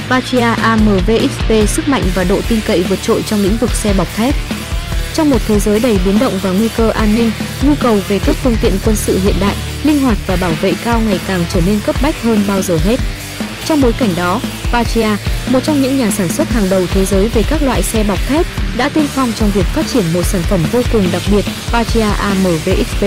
Patria AMV XP sức mạnh và độ tin cậy vượt trội trong lĩnh vực xe bọc thép. Trong một thế giới đầy biến động và nguy cơ an ninh, nhu cầu về các phương tiện quân sự hiện đại, linh hoạt và bảo vệ cao ngày càng trở nên cấp bách hơn bao giờ hết. Trong bối cảnh đó, Patria, một trong những nhà sản xuất hàng đầu thế giới về các loại xe bọc thép, đã tiên phong trong việc phát triển một sản phẩm vô cùng đặc biệt, Patria AMV XP.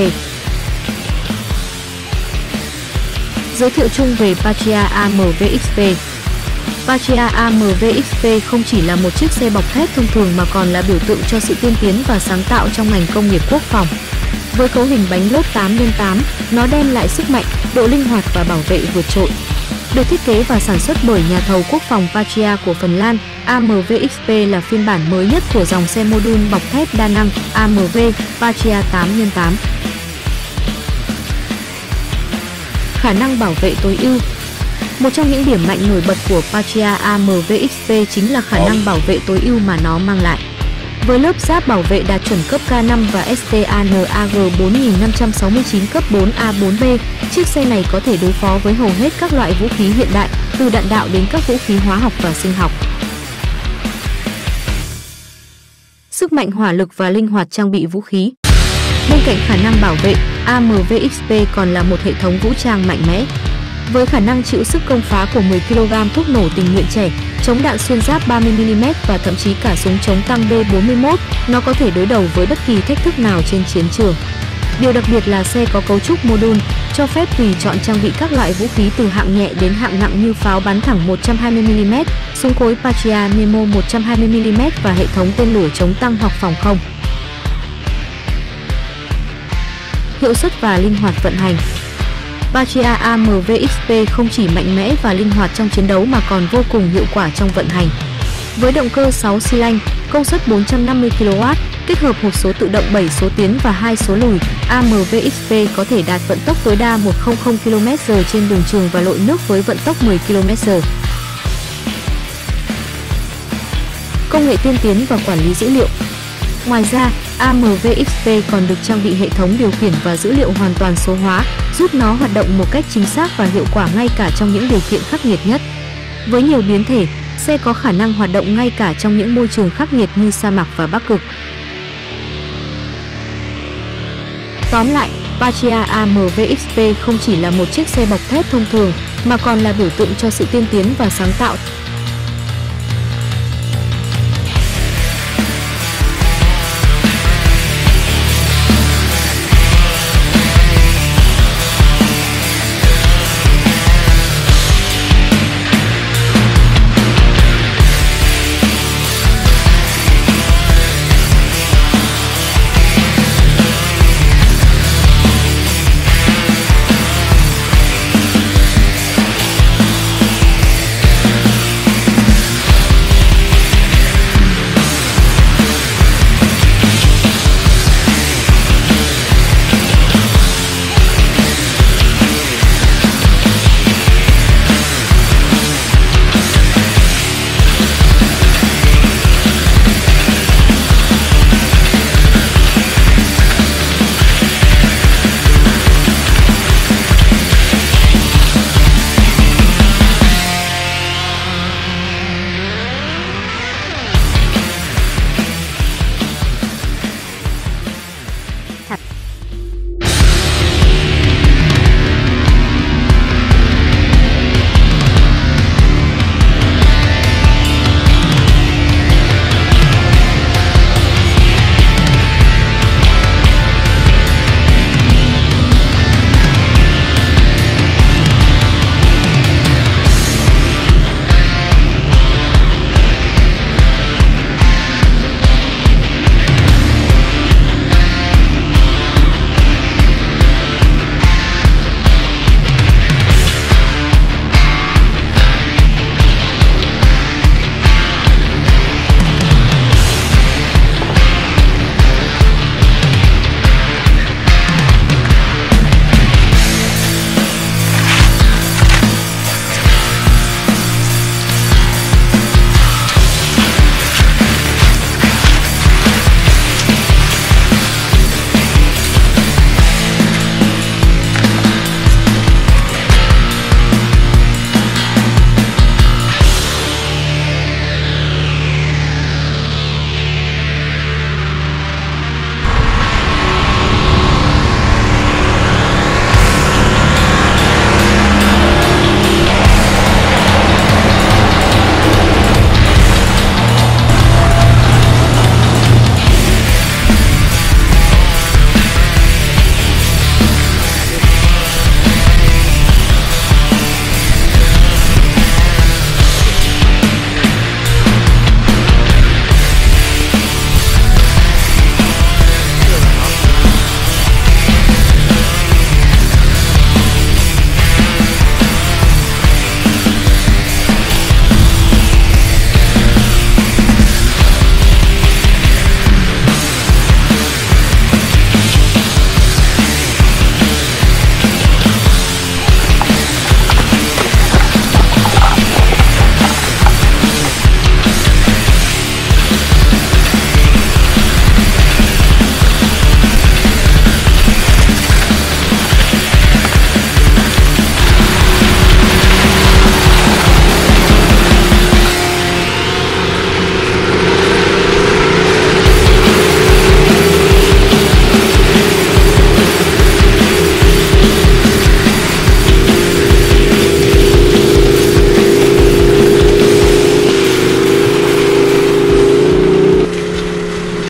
Giới thiệu chung về Patria AMV XP. Patria AMV XP không chỉ là một chiếc xe bọc thép thông thường mà còn là biểu tượng cho sự tiên tiến và sáng tạo trong ngành công nghiệp quốc phòng. Với cấu hình bánh lốp 8x8, nó đem lại sức mạnh, độ linh hoạt và bảo vệ vượt trội. Được thiết kế và sản xuất bởi nhà thầu quốc phòng Patria của Phần Lan, AMV XP là phiên bản mới nhất của dòng xe mô đun bọc thép đa năng AMV Patria 8x8. Khả năng bảo vệ tối ưu. Một trong những điểm mạnh nổi bật của Patria AMV XP chính là khả năng bảo vệ tối ưu mà nó mang lại. Với lớp giáp bảo vệ đạt chuẩn cấp K5 và STANAG 4569 cấp 4A4B, chiếc xe này có thể đối phó với hầu hết các loại vũ khí hiện đại, từ đạn đạo đến các vũ khí hóa học và sinh học. Sức mạnh hỏa lực và linh hoạt trang bị vũ khí. Bên cạnh khả năng bảo vệ, AMV XP còn là một hệ thống vũ trang mạnh mẽ. Với khả năng chịu sức công phá của 10 kg thuốc nổ tình nguyện trẻ, chống đạn xuyên giáp 30 mm và thậm chí cả súng chống tăng D41, nó có thể đối đầu với bất kỳ thách thức nào trên chiến trường. Điều đặc biệt là xe có cấu trúc mô đun, cho phép tùy chọn trang bị các loại vũ khí từ hạng nhẹ đến hạng nặng như pháo bắn thẳng 120 mm, súng cối Patria Nemo 120 mm và hệ thống tên lửa chống tăng hoặc phòng không. Hiệu suất và linh hoạt vận hành. Patria AMV XP không chỉ mạnh mẽ và linh hoạt trong chiến đấu mà còn vô cùng hiệu quả trong vận hành. Với động cơ 6 xi lanh, công suất 450 kW, kết hợp hộp số tự động 7 số tiến và 2 số lùi, AMV XP có thể đạt vận tốc tối đa 100 km/h trên đường trường và lội nước với vận tốc 10 km/h. Công nghệ tiên tiến và quản lý dữ liệu. Ngoài ra, AMV XP còn được trang bị hệ thống điều khiển và dữ liệu hoàn toàn số hóa, giúp nó hoạt động một cách chính xác và hiệu quả ngay cả trong những điều kiện khắc nghiệt nhất. Với nhiều biến thể, xe có khả năng hoạt động ngay cả trong những môi trường khắc nghiệt như sa mạc và Bắc Cực. Tóm lại, Patria AMV XP không chỉ là một chiếc xe bọc thép thông thường, mà còn là biểu tượng cho sự tiên tiến và sáng tạo,